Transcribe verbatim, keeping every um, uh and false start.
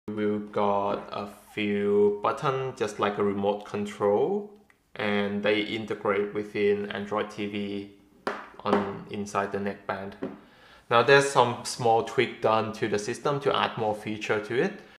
We've got a few buttons just like a remote control, and they integrate within Android T V on inside the neckband. Now there's some small tweak done to the system to add more feature to it.